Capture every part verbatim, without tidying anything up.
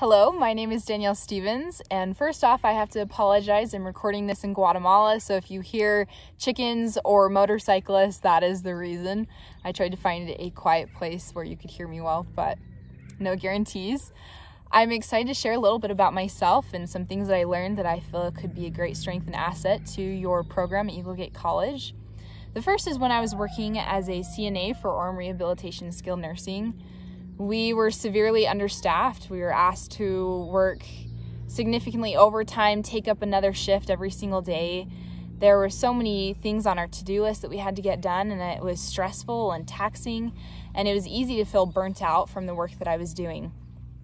Hello, my name is Danielle Stevens, and first off, I have to apologize. I'm recording this in Guatemala, so if you hear chickens or motorcyclists, that is the reason. I tried to find a quiet place where you could hear me well, but no guarantees. I'm excited to share a little bit about myself and some things that I learned that I feel could be a great strength and asset to your program at Eagle Gate College. The first is when I was working as a C N A for Orem Rehabilitation and Skilled Nursing. We were severely understaffed. We were asked to work significantly overtime, take up another shift every single day. There were so many things on our to-do list that we had to get done, and it was stressful and taxing, and it was easy to feel burnt out from the work that I was doing.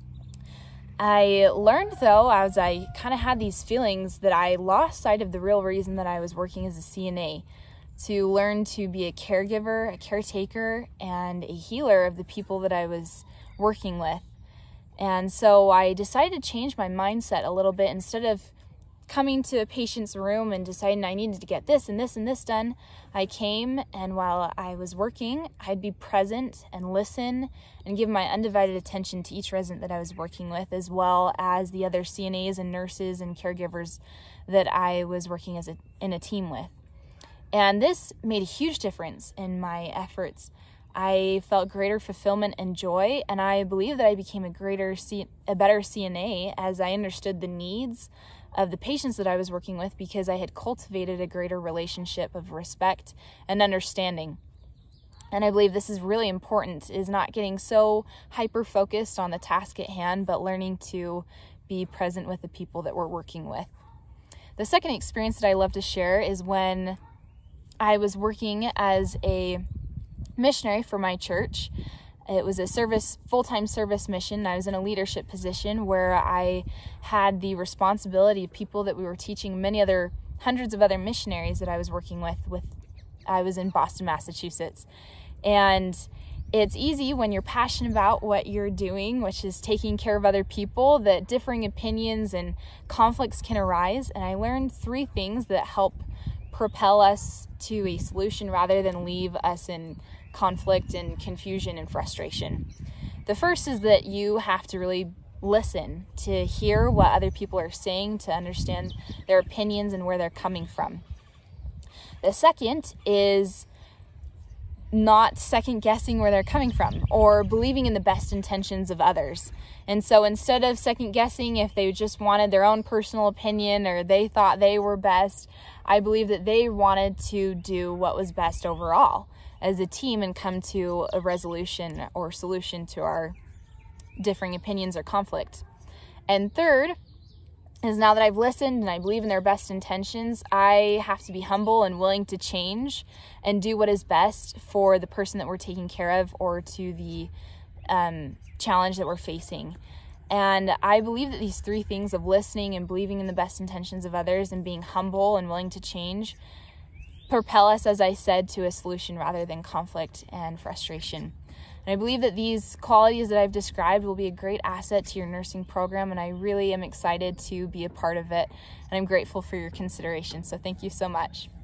I learned, though, as I kind of had these feelings, that I lost sight of the real reason that I was working as a C N A, to learn to be a caregiver, a caretaker, and a healer of the people that I was working with. And so I decided to change my mindset a little bit. Instead of coming to a patient's room and deciding I needed to get this and this and this done, I came, and while I was working, I'd be present and listen and give my undivided attention to each resident that I was working with, as well as the other C N As and nurses and caregivers that I was working as a, in a team with. And this made a huge difference in my efforts. I felt greater fulfillment and joy, and I believe that I became a greater, C- a better C N A as I understood the needs of the patients that I was working with, because I had cultivated a greater relationship of respect and understanding. And I believe this is really important, is not getting so hyper-focused on the task at hand, but learning to be present with the people that we're working with. The second experience that I love to share is when I was working as a missionary for my church. It was a service, full-time service mission. I was in a leadership position where I had the responsibility of people that we were teaching, many other, hundreds of other missionaries that I was working with. With I was in Boston, Massachusetts. And it's easy when you're passionate about what you're doing, which is taking care of other people, that differing opinions and conflicts can arise. And I learned three things that help propel us to a solution rather than leave us in conflict and confusion and frustration. The first is that you have to really listen to hear what other people are saying, to understand their opinions and where they're coming from. The second is not second guessing where they're coming from or believing in the best intentions of others. And so instead of second guessing if they just wanted their own personal opinion or they thought they were best, I believe that they wanted to do what was best overall as a team and come to a resolution or solution to our differing opinions or conflict. And third is, now that I've listened and I believe in their best intentions, I have to be humble and willing to change and do what is best for the person that we're taking care of or to the um, challenge that we're facing. And I believe that these three things of listening and believing in the best intentions of others and being humble and willing to change propel us, as I said, to a solution rather than conflict and frustration. And I believe that these qualities that I've described will be a great asset to your nursing program, and I really am excited to be a part of it, and I'm grateful for your consideration. So thank you so much.